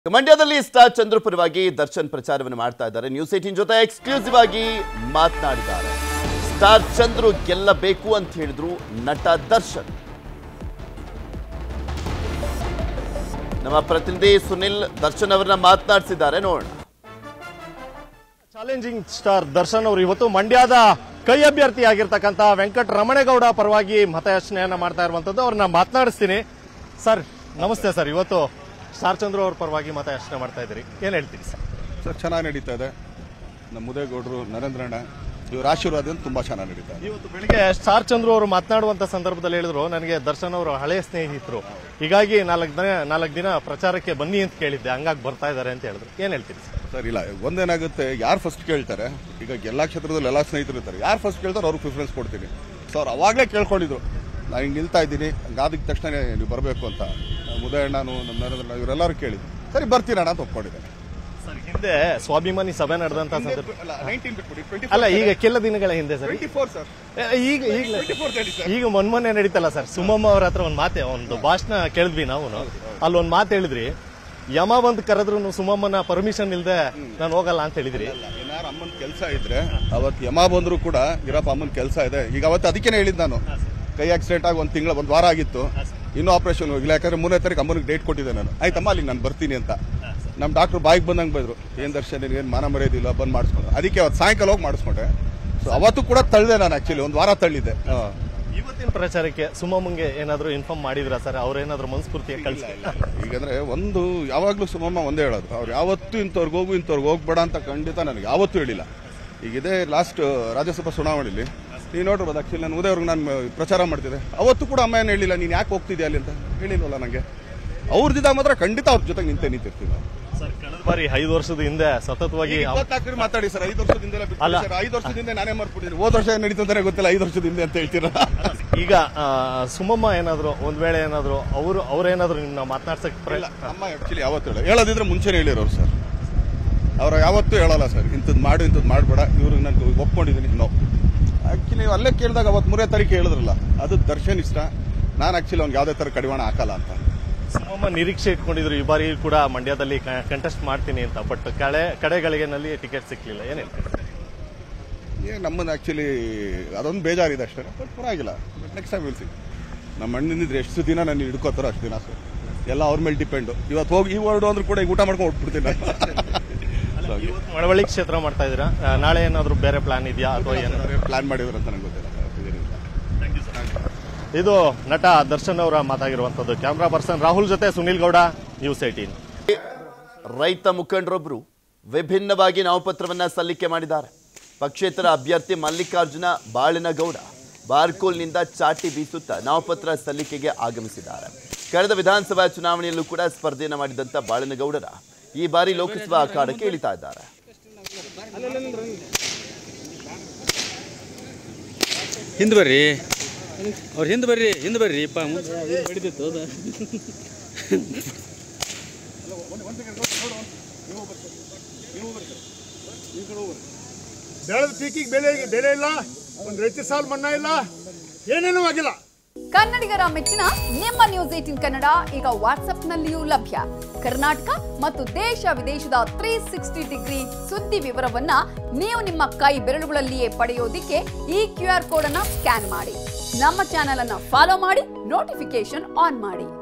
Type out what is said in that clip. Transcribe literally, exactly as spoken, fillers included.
ಮಂಡ್ಯದಲ್ಲಿ ಸ್ಟಾರ್ ಚಂದ್ರು ಪರವಾಗಿ ದರ್ಶನ್ ಪ್ರಚಾರವನ್ನು ಮಾಡ್ತಾ ಇದ್ದಾರೆ. ನ್ಯೂಸ್ ಏಟೀನ್ ಜೊತೆ ಎಕ್ಸ್ಕ್ಲೂಸಿವ್ ಆಗಿ ಮಾತನಾಡಿದ್ದಾರೆ. ಸ್ಟಾರ್ ಚಂದ್ರು ಗೆಲ್ಲಬೇಕು ಅಂತ ಹೇಳಿದ್ರು ನಟ ದರ್ಶನ್. ನಮ್ಮ ಪ್ರತಿನಿಧಿ ಸುನಿಲ್ ದರ್ಶನ್ ಅವರನ್ನ ಮಾತನಾಡಿಸಿದ್ದಾರೆ, ನೋಡೋಣ. ಚಾಲೆಂಜಿಂಗ್ ಸ್ಟಾರ್ ದರ್ಶನ್ ಅವರು ಇವತ್ತು ಮಂಡ್ಯದ ಕೈ ಅಭ್ಯರ್ಥಿ ಆಗಿರ್ತಕ್ಕಂಥ ವೆಂಕಟ ರಮಣೇಗೌಡ ಪರವಾಗಿ ಮತಯಾಚನೆಯನ್ನ ಮಾಡ್ತಾ ಇರುವಂತದ್ದು. ಅವ್ರನ್ನ ಮಾತನಾಡಿಸ್ತೀನಿ. ಸರ್ ನಮಸ್ತೆ ಸರ್, ಇವತ್ತು ಸ್ಟಾರ್ ಚಂದ್ರು ಅವ್ರ ಪರವಾಗಿ ಮತಯಾಚನೆ ಮಾಡ್ತಾ ಇದ್ದೀರಿ, ಏನ್ ಹೇಳ್ತೀರಿ ಸರ್? ಸರ್ ಚೆನ್ನಾಗಿ ನಡೀತಾ ಇದೆ. ನಮ್ಮ ಮುದೇಗೌಡರು ನರೇಂದ್ರಣ್ಣ ಇವ್ರ ಆಶೀರ್ವಾದ ತುಂಬಾ ಚೆನ್ನಾಗಿ ನಡೀತಾ ಇದೆ. ಇವತ್ತು ಬೆಳಿಗ್ಗೆ ಸ್ಟಾರ್ ಚಂದ್ರು ಅವರು ಮಾತನಾಡುವಂತ ಸಂದರ್ಭದಲ್ಲಿ ಹೇಳಿದ್ರು, ನನಗೆ ದರ್ಶನ್ ಅವರು ಹಳೆಯ ಸ್ನೇಹಿತರು, ಹೀಗಾಗಿ ನಾಲ್ಕು ದಿನ ನಾಲ್ಕು ದಿನ ಪ್ರಚಾರಕ್ಕೆ ಬನ್ನಿ ಅಂತ ಕೇಳಿದ್ದೆ, ಹಂಗಾಗಿ ಬರ್ತಾ ಇದ್ದಾರೆ ಅಂತ ಹೇಳಿದ್ರು, ಏನ್ ಹೇಳ್ತೀರಿ ಸರ್? ಸರ್ ಇಲ್ಲ, ಒಂದೇನಾಗುತ್ತೆ, ಯಾರು ಫಸ್ಟ್ ಕೇಳ್ತಾರೆ, ಈಗ ಎಲ್ಲಾ ಕ್ಷೇತ್ರದಲ್ಲಿ ಎಲ್ಲಾ ಸ್ನೇಹಿತರು ಇರ್ತಾರೆ, ಯಾರು ಫಸ್ಟ್ ಕೇಳ್ತಾರೆ ಅವ್ರಿಗೆ ಪ್ರಿಫರೆನ್ಸ್ ಕೊಡ್ತೀನಿ. ಸೊ ಅವ್ರು ಅವಾಗಲೇ ಕೇಳ್ಕೊಂಡಿದ್ರು, ನಾನು ಹಿಂಗೆ ನಿಲ್ತಾ ಇದ್ದೀನಿ, ಹಂಗಾದ ತಕ್ಷಣ ನೀವು ಬರಬೇಕು ಅಂತ. ಮುದಯಣ್ಣನು ನಮ್ಮ ನರೇಂದ್ರಣ್ಣ ಇವರೆಲ್ಲರೂ ಕೇಳಿದ್ರು, ಸರಿ ಬರ್ತೀರಣ್ಣ ಅಂತ ಒಪ್ಕೊಂಡಿದ್ದಾರೆ. ಸರ್ ಹಿಂದೆ ಸ್ವಾಭಿಮಾನಿ ಸಭೆ ನಡೆದಂತ ಸಂದರ್ಭ ಅಲ್ಲ, ಈಗ ಕೆಲ ದಿನಗಳ ಹಿಂದೆ ಸರ್, ಈಗ ಈಗ ಮೊನ್ನೆ ನಡೀತಲ್ಲ ಸರ್, ಸುಮಮ್ಮ ಅವ್ರ ಹತ್ರ ಒಂದ್ ಮಾತೆ ಒಂದು ಭಾಷಣ ಕೇಳಿದ್ವಿ ನಾವು. ಅಲ್ಲೊಂದ್ ಮಾತು ಹೇಳಿದ್ರಿ, ಯಮ ಬಂದ್ ಕರೆದ್ರು ಸುಮಮ್ಮನ ಪರ್ಮಿಷನ್ ಇಲ್ದೆ ನಾನು ಹೋಗಲ್ಲ ಅಂತ ಹೇಳಿದ್ರಿ. ಏನಾರು ಅಮ್ಮನ ಕೆಲಸ ಇದ್ರೆ ಅವತ್ತು ಯಮ ಬಂದ್ರು ಕೂಡ ಇರಪ್ಪ ಅಮ್ಮನ ಕೆಲಸ ಇದೆ. ಈಗ ಅವತ್ತು ಅದಕ್ಕೇನೆ ಹೇಳಿದ್ ನಾನು, ಕೈ ಆಕ್ಸಿಡೆಂಟ್ ಆಗಿ ಒಂದ್ ತಿಂಗಳ ಒಂದ್ ವಾರ ಆಗಿತ್ತು, ಇನ್ನೂ ಆಪರೇಷನ್ ಹೋಗಿಲ್ಲ, ಯಾಕಂದ್ರೆ ಮೂರನೇ ತಾರೀಕು ಅಮ್ಮನಿಗೆ ಡೇಟ್ ಕೊಟ್ಟಿದ್ದೆ ನಾನು. ಆಯ್ತಮ್ಮ ಅಲ್ಲಿಗೆ ನಾನು ಬರ್ತೀನಿ ಅಂತ. ನಮ್ಮ ಡಾಕ್ಟರ್ ಬಾಯಿಗೆ ಬಂದಂಗೆ ಬೈದ್ರು, ಏನ್ ದರ್ಶನ್ ಏನ್ ಮಾನ ಮರ್ಯಾದಿಲ್ಲ, ಬಂದ್ ಮಾಡಿಸ್ಕೊಂಡು. ಅದಕ್ಕೆ ಅವತ್ತು ಸಾಯಂಕಾಲ ಹೋಗಿ ಮಾಡಿಸ್ಕೊಂಡೆ. ಸೊ ಅವತ್ತು ಕೂಡ ತಳ್ಳಿದೆ ನಾನು, ಆಕ್ಚುಲಿ ಒಂದ್ ವಾರ ತಳ್ಳಿದ್ದೆ. ಇವತ್ತಿನ ಪ್ರಚಾರಕ್ಕೆ ಸುಮಮ್ಮಂಗೆ ಏನಾದ್ರು ಇನ್ಫಾರ್ಮ್ ಮಾಡಿದ್ರ ಸರ್? ಅವ್ರೇನಾದ್ರು ಮನಸ್ಫೂರ್ತಿಯಾಗಿ ಕಳಿಸಿಲ್ಲ? ಈಗಂದ್ರೆ ಒಂದು ಯಾವಾಗ್ಲೂ ಸುಮಮ್ಮ ಒಂದೇ ಹೇಳೋದು, ಅವ್ರು ಯಾವತ್ತೂ ಇಂಥವ್ರಿಗೆ ಹೋಗು ಇಂಥವ್ರಿಗೆ ಹೋಗ್ಬೇಡ ಅಂತ ಖಂಡಿತ ನನಗೆ ಯಾವತ್ತೂ ಹೇಳಿಲ್ಲ. ಈಗ ಇದೇ ಲಾಸ್ಟ್ ರಾಜ್ಯಸಭಾ ಚುನಾವಣೆಯಲ್ಲಿ ನೀವು ನೋಡಿರ್ಬೋದು, ಆಕ್ಚುಲಿ ನಾನು ಉದಯವ್ರಿಗೆ ನಾನು ಪ್ರಚಾರ ಮಾಡ್ತಿದ್ದೆ, ಅವತ್ತು ಕೂಡ ಅಮ್ಮ ಏನು ಹೇಳಿಲ್ಲ, ನೀನು ಯಾಕೆ ಹೋಗ್ತಿದ್ಯಾ ಅಲ್ಲಿ ಅಂತ ಹೇಳಿಲ್ವಲ್ಲ ನನಗೆ. ಅವ್ರದಿದ್ದ ಮಾತ್ರ ಖಂಡಿತ ಅವ್ರ ಜೊತೆಗೆ ನಿಂತೆ ನಿಂತಿರ್ತೀವಿ. ಸರ್ ಕಳೆದ ಬಾರಿ ಐದು ವರ್ಷದ ಹಿಂದೆ ಸತತವಾಗಿ ಮಾತಾಡಿ ಸರ್, ಐದು ವರ್ಷದಿಂದ ಐದು ವರ್ಷದಿಂದ ನಾನೇ ಮಾಡ್ಬಿಟ್ಟಿದ್ದೀನಿ, ಹೋದ ವರ್ಷ ಏನ್ ನಡೀತು ಅಂತಾನೆ ಗೊತ್ತಿಲ್ಲ, ಐದು ವರ್ಷದಿಂದ ಅಂತ ಹೇಳ್ತೀರಾ. ಈಗ ಸುಮಮ್ಮ ಏನಾದ್ರು ಒಂದ್ ವೇಳೆ ಏನಾದ್ರು ಅವರು ಅವ್ರೇನಾದ್ರು ನಿಮ್ನ ಮಾತನಾಡ್ಸಕ್ ಅಮ್ಮ ಆಕ್ಚುಲಿ ಯಾವತ್ತು ಹೇಳ ಹೇಳೋದಿದ್ರೆ ಮುಂಚೆನೆ ಹೇಳಿರೋರು ಸರ್, ಅವ್ರು ಯಾವತ್ತೂ ಹೇಳಲ್ಲ ಸರ್, ಇಂಥದ್ದು ಮಾಡು ಇಂಥದ್ದು ಮಾಡ್ಬೇಡ, ಇವ್ರಿಗೆ ನಾನು ಒಪ್ಕೊಂಡಿದ್ದೀನಿ. ನಾವು ಆಕ್ಚುಲಿ ನೀವು ಅಲ್ಲೇ ಕೇಳಿದಾಗ ಅವತ್ತು ಮೂರೇ ತಾರೀಕು ಹೇಳಿದ್ರಲ್ಲ, ಅದು ದರ್ಶನ್ ಇಷ್ಟ. ನಾನು ಆಕ್ಚುಲಿ ಅವ್ನಿಗೆ ಯಾವುದೇ ತರ ಕಡಿವಾಣ ಹಾಕಲ್ಲ ಅಂತ. ಸುಮಮ್ಮ ನಿರೀಕ್ಷೆ ಇಟ್ಕೊಂಡಿದ್ರು ಈ ಬಾರಿ ಕೂಡ ಮಂಡ್ಯದಲ್ಲಿ ಕಂಟೆಸ್ಟ್ ಮಾಡ್ತೀನಿ ಅಂತ, ಬಟ್ ಕಡೆ ಕಡೆಗಳಿಗೆನಲ್ಲಿ ಟಿಕೆಟ್ ಸಿಕ್ಲಿಲ್ಲ, ಏನ್ ಹೇಳ್ತೀರಿ? ಏ ನಮ್ಮನ್ನ ಆಕ್ಚುಲಿ ಅದೊಂದು ಬೇಜಾರಿದೆ ಅಷ್ಟೇ, ಬಟ್ ಪರವಾಗಿಲ್ಲ, ನೆಕ್ಸ್ಟ್ ಟೈಮ್ ವಿಲ್ ಸಿ. ನಮ್ಮ ಅಣ್ಣನಿದ್ರೆ ಎಷ್ಟು ದಿನ ನಾನು ಹಿಡ್ಕೋತಾರೋ ಅಷ್ಟು ದಿನ ಸರ್, ಎಲ್ಲ ಅವ್ರ ಮೇಲೆ ಡಿಪೆಂಡು. ಇವತ್ತು ಹೋಗಿ ಈ ವರ್ಡ್ ಅಂದ್ರೂ ಕೂಡ ಈಗ ಊಟ ಮಾಡ್ಕೊಂಡು ಹೊಟ್ಬಿಡ್ತೀನಿ ನಾನು. ಮಳವಳ್ಳಿ ಕ್ಷೇತ್ರ ಮಾಡ್ತಾ ಇದ್ದೀರಾ, ನಾಳೆ ಏನಾದ್ರು ಬೇರೆ ಪ್ಲಾನ್ ಇದೆಯಾ ಅಥವಾ ಏನಾದ್ರು ಪ್ಲಾನ್ ಮಾಡಿದ್ರು ಅಂತ ನಂಗೆ ಗೊತ್ತಿಲ್ಲ. ಇದು ನಟ ದರ್ಶನ್ ಅವರ ಮಾತಾಗಿರುವಂತದ್ದು. ಕ್ಯಾಮ್ರಾ ಪರ್ಸನ್ ರಾಹುಲ್ ಜೊತೆ ಸುನಿಲ್ ಗೌಡ, ನ್ಯೂಸ್ ಏಟೀನ್. ರೈತ ಮುಖಂಡರೊಬ್ಬರು ವಿಭಿನ್ನವಾಗಿ ನಾಮಪತ್ರವನ್ನ ಸಲ್ಲಿಕೆ ಮಾಡಿದ್ದಾರೆ. ಪಕ್ಷೇತರ ಅಭ್ಯರ್ಥಿ ಮಲ್ಲಿಕಾರ್ಜುನ ಬಾಳಿನಗೌಡ ಬಾರ್ಕೋಲ್ನಿಂದ ಚಾಟಿ ಬೀಸುತ್ತಾ ನಾಮಪತ್ರ ಸಲ್ಲಿಕೆಗೆ ಆಗಮಿಸಿದ್ದಾರೆ. ಕಳೆದ ವಿಧಾನಸಭಾ ಚುನಾವಣೆಯಲ್ಲೂ ಕೂಡ ಸ್ಪರ್ಧೆಯನ್ನು ಮಾಡಿದಂತ ಬಾಳಿನಗೌಡರ ಈ ಬಾರಿ ಲೋಕಸಭಾ ಅಖಾಡಕ್ಕೆ ಇಳಿತಾ ಇದ್ದಾರೆ. ಹಿಂದೆ ಬರ್ರಿ, ಅವ್ರು ಹಿಂದೆ ಬರ್ರಿ, ಹಿಂದೆ ಬರ್ರಿ ಪ ಬಡಿದಿತ್ತು. ಬೆಳೆದ ಪೀಕಿಗೆ ಬೆಲೆ ಬೆಲೆ ಇಲ್ಲ, ಒಂದು ರೈತ ಸಾಲ ಮನ್ನಾ ಇಲ್ಲ, ಏನೇನೂ ಆಗಿಲ್ಲ. ಕನ್ನಡಿಗರ ಮೆಚ್ಚಿನ ನಿಮ್ಮ ನ್ಯೂಸ್ ಏಟೀನ್ ಕನ್ನಡ ಈಗ ವಾಟ್ಸ್ಆಪ್ನಲ್ಲಿಯೂ ಲಭ್ಯ. ಕರ್ನಾಟಕ ಮತ್ತು ದೇಶ ವಿದೇಶದ ತ್ರೀ ಸಿಕ್ಸ್ಟಿ ಡಿಗ್ರಿ ಸುದ್ದಿ ವಿವರವನ್ನ ನೀವು ನಿಮ್ಮ ಕೈ ಬೆರಳುಗಳಲ್ಲಿಯೇ ಪಡೆಯೋದಿಕ್ಕೆ ಈ ಕ್ಯೂ ಆರ್ ಕೋಡ್ ಅನ್ನ ಸ್ಕ್ಯಾನ್ ಮಾಡಿ. ನಮ್ಮ ಚಾನೆಲ್ ಅನ್ನ ಫಾಲೋ ಮಾಡಿ, ನೋಟಿಫಿಕೇಶನ್ ಆನ್ ಮಾಡಿ.